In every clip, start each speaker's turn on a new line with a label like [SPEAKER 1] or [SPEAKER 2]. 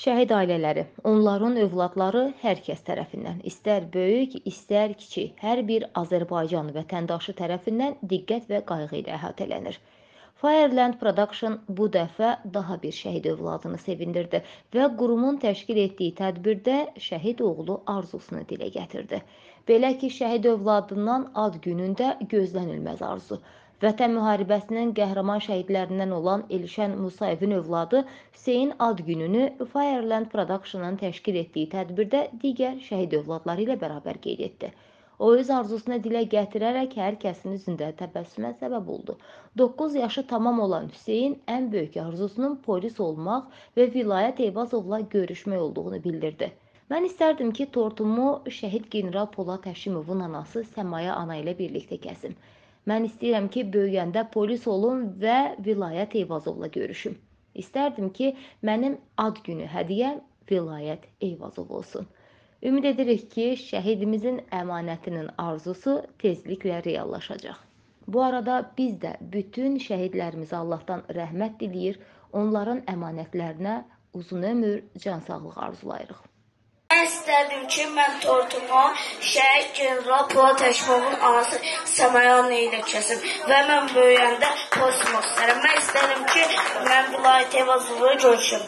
[SPEAKER 1] Şəhid ailələri, onların övladları hər kəs tərəfindən, istər böyük, istər kiçik, hər bir Azərbaycan vətəndaşı tərəfindən diqqət və qayğı ilə əhatələnir. Fireland Production bu dəfə daha bir şəhid övladını sevindirdi və qurumun təşkil etdiyi tədbirdə şəhid oğlu arzusunu dilə gətirdi. Belə ki, şəhid övladından ad günündə gözlənilməz arzu. Vətən müharibəsinin qəhrəman şəhidlərindən olan Elşən Musayevin övladı Hüseyin ad gününü Fireland Production'ın təşkil etdiyi tədbirdə digər şəhid övladları ilə bərabər qeyd etdi. O öz arzusunu dilə gətirərək hər kəsin üzündə təbəssümə səbəb oldu. 9 yaşı tamam olan Hüseyin ən böyük arzusunun polis olmaq və Vilayət Eyvazovla görüşmək olduğunu bildirdi. Mən istərdim ki, tortumu şəhid general Polad Həşimovun anası Səmaya ana ilə birlikdə kəsim. Mən istəyirəm ki, böyüyəndə polis olum və Vilayət Eyvazovla görüşüm. İstərdim ki, mənim ad günü hədiyyəm Vilayət Eyvazov olsun. Ümid edirik ki, şəhidimizin əmanətinin arzusu tezliklə reallaşacaq. Bu arada biz də bütün şəhidlərimizə Allahdan rəhmət diləyir, onların əmanətlərinə uzun ömür, can sağlığı arzulayırıq.
[SPEAKER 2] Mən istərdim ki, mən tortumu şəhid general Polad Həşimovun anası Səmayan ilə kəsim və mən böyüyəndə polis olmaq istərəm. Mən istərdim ki, mən Vilayət Eyvazovla görüşüm.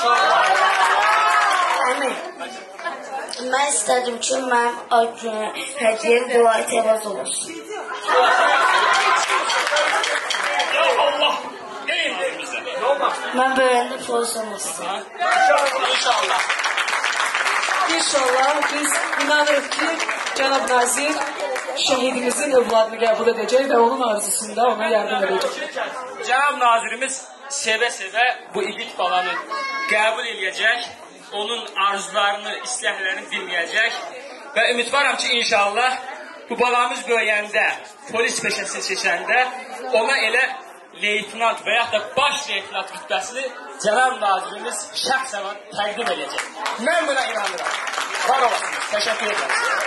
[SPEAKER 2] Mən istərdim ki, mənim ad günü hədiyyəm Vilayət Eyvazov olsun. Mən böyüyəndə polis olmaq istərəm.
[SPEAKER 3] İnşallah. İnşallah biz inanırıq ki, Cənab Nazir şəhidimizin övladını qəbul edəcək və onun arzusunda ona yardım edəcək.
[SPEAKER 4] Cənab Nazirimiz sevə-sevə bu igid balanı qəbul edəcək, onun arzularını, istəklərini dinləyəcək və ümidvaram ki, inşallah bu balamız böyüyəndə, polis peşəsini seçəndə ona elə leytinant və yaxud da baş leytinant rütbəsini Cənab Nazirimiz şəxsən təqdim edəcək. Mən buna inanıram. Var olasınız. Təşəkkür ederiz.